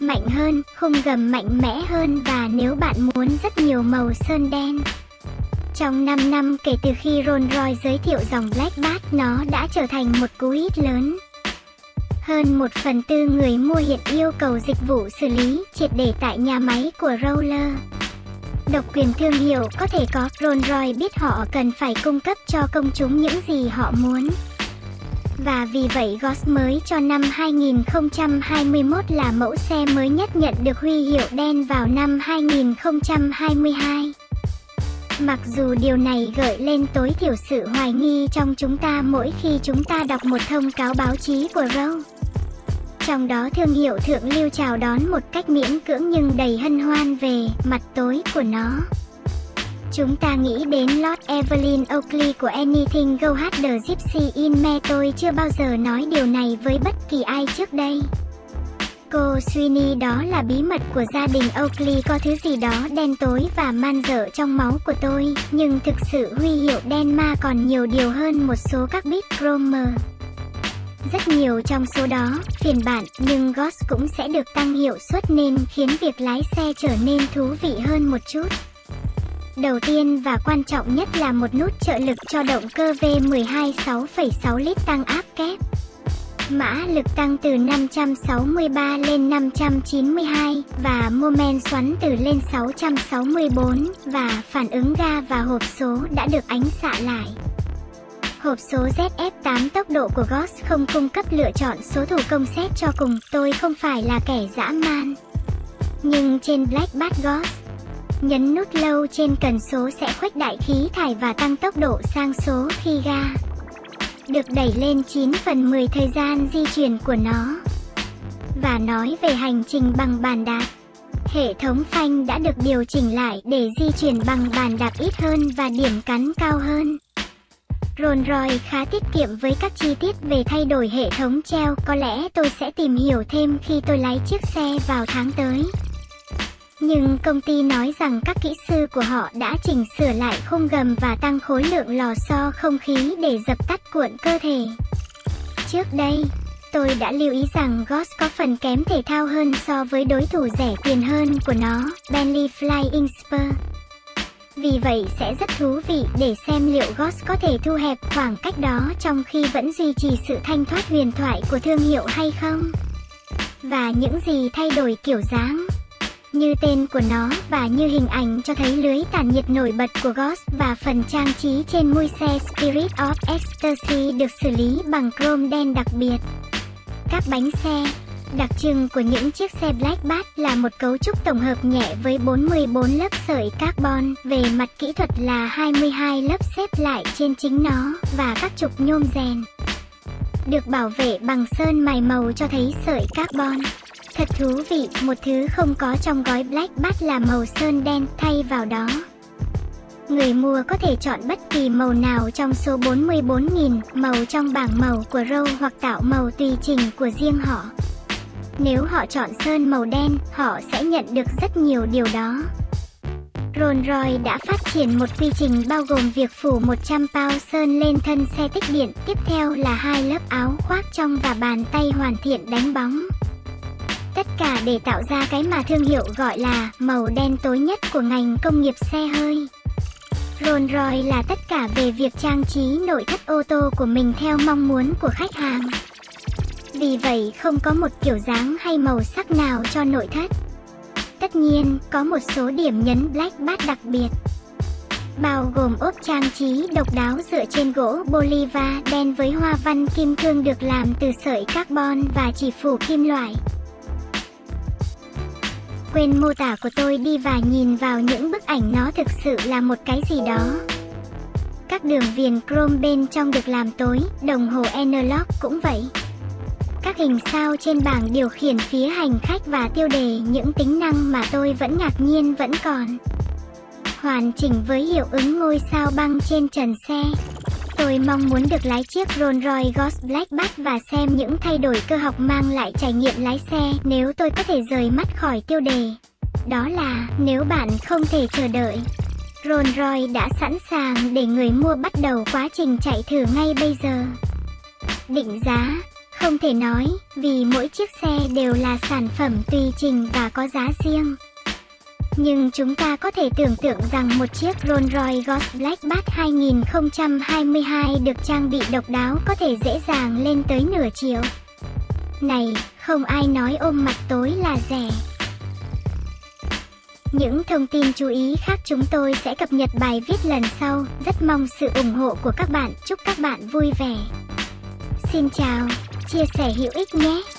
mạnh hơn, khung gầm mạnh mẽ hơn và nếu bạn muốn rất nhiều màu sơn đen. Trong 5 năm kể từ khi Rolls-Royce giới thiệu dòng Black Bat, nó đã trở thành một cú hit lớn. Hơn 1/4 người mua hiện yêu cầu dịch vụ xử lý triệt để tại nhà máy của Roller. Độc quyền thương hiệu có thể có, Rolls-Royce biết họ cần phải cung cấp cho công chúng những gì họ muốn. Và vì vậy Ghost mới cho năm 2021 là mẫu xe mới nhất nhận được huy hiệu đen vào năm 2022. Mặc dù điều này gợi lên tối thiểu sự hoài nghi trong chúng ta mỗi khi chúng ta đọc một thông cáo báo chí của Rolls. Trong đó thương hiệu thượng lưu chào đón một cách miễn cưỡng nhưng đầy hân hoan về mặt tối của nó. Chúng ta nghĩ đến Lord Evelyn Oakley của Anything Goes, The Gypsy in Me. Tôi chưa bao giờ nói điều này với bất kỳ ai trước đây. Cô Sweeney, đó là bí mật của gia đình Oakley. Có thứ gì đó đen tối và man dợ trong máu của tôi, nhưng thực sự huy hiệu đen ma còn nhiều điều hơn một số các bit chrome. Rất nhiều trong số đó phiên bản, nhưng Ghost cũng sẽ được tăng hiệu suất nên khiến việc lái xe trở nên thú vị hơn một chút. Đầu tiên và quan trọng nhất là một nút trợ lực cho động cơ V12 6,6 lít tăng áp kép. Mã lực tăng từ 563 lên 592 và mô men xoắn từ lên 664 và phản ứng ga và hộp số đã được ánh xạ lại. Hộp số ZF8 tốc độ của Ghost không cung cấp lựa chọn số thủ công xét cho cùng. Tôi không phải là kẻ dã man. Nhưng trên Black Bat Ghost, nhấn nút lâu trên cần số sẽ khuếch đại khí thải và tăng tốc độ sang số khi ga được đẩy lên 9/10 thời gian di chuyển của nó. Và nói về hành trình bằng bàn đạp, hệ thống phanh đã được điều chỉnh lại để di chuyển bằng bàn đạp ít hơn và điểm cắn cao hơn. Rolls-Royce khá tiết kiệm với các chi tiết về thay đổi hệ thống treo. Có lẽ tôi sẽ tìm hiểu thêm khi tôi lái chiếc xe vào tháng tới. Nhưng công ty nói rằng các kỹ sư của họ đã chỉnh sửa lại khung gầm và tăng khối lượng lò xo không khí để dập tắt cuộn cơ thể. Trước đây, tôi đã lưu ý rằng Ghost có phần kém thể thao hơn so với đối thủ rẻ tiền hơn của nó, Bentley Flying Spur. Vì vậy sẽ rất thú vị để xem liệu Ghost có thể thu hẹp khoảng cách đó trong khi vẫn duy trì sự thanh thoát huyền thoại của thương hiệu hay không. Và những gì thay đổi kiểu dáng, như tên của nó và như hình ảnh cho thấy lưới tản nhiệt nổi bật của Ghost và phần trang trí trên mui xe Spirit of Ecstasy được xử lý bằng chrome đen đặc biệt. Các bánh xe, đặc trưng của những chiếc xe Black Bat là một cấu trúc tổng hợp nhẹ với 44 lớp sợi carbon, về mặt kỹ thuật là 22 lớp xếp lại trên chính nó và các trục nhôm rèn được bảo vệ bằng sơn mài màu cho thấy sợi carbon. Thật thú vị, một thứ không có trong gói Black Bat là màu sơn đen. Thay vào đó, người mua có thể chọn bất kỳ màu nào trong số 44.000 màu trong bảng màu của Rolls hoặc tạo màu tùy chỉnh của riêng họ. Nếu họ chọn sơn màu đen, họ sẽ nhận được rất nhiều điều đó. Rolls-Royce đã phát triển một quy trình bao gồm việc phủ 100 pound sơn lên thân xe tích điện. Tiếp theo là 2 lớp áo khoác trong và bàn tay hoàn thiện đánh bóng. Tất cả để tạo ra cái mà thương hiệu gọi là màu đen tối nhất của ngành công nghiệp xe hơi. Rolls-Royce là tất cả về việc trang trí nội thất ô tô của mình theo mong muốn của khách hàng. Vì vậy không có một kiểu dáng hay màu sắc nào cho nội thất. Tất nhiên, có một số điểm nhấn Black Bat đặc biệt, bao gồm ốp trang trí độc đáo dựa trên gỗ Bolivar đen với hoa văn kim cương được làm từ sợi carbon và chỉ phủ kim loại. Quên mô tả của tôi đi và nhìn vào những bức ảnh, nó thực sự là một cái gì đó. Các đường viền chrome bên trong được làm tối, đồng hồ analog cũng vậy. Các hình sao trên bảng điều khiển phía hành khách và tiêu đề những tính năng mà tôi vẫn ngạc nhiên vẫn còn. Hoàn chỉnh với hiệu ứng ngôi sao băng trên trần xe. Tôi mong muốn được lái chiếc Rolls-Royce Ghost Black Bat và xem những thay đổi cơ học mang lại trải nghiệm lái xe. Nếu tôi có thể rời mắt khỏi tiêu đề, đó là nếu bạn không thể chờ đợi, Rolls-Royce đã sẵn sàng để người mua bắt đầu quá trình chạy thử ngay bây giờ. Định giá Không thể nói, vì mỗi chiếc xe đều là sản phẩm tùy chỉnh và có giá riêng. Nhưng chúng ta có thể tưởng tượng rằng một chiếc Rolls-Royce Ghost Black Bat 2022 được trang bị độc đáo có thể dễ dàng lên tới nửa triệu. Này, không ai nói ôm mặt tối là rẻ. Những thông tin chú ý khác chúng tôi sẽ cập nhật bài viết lần sau. Rất mong sự ủng hộ của các bạn. Chúc các bạn vui vẻ. Xin chào, chia sẻ hữu ích nhé.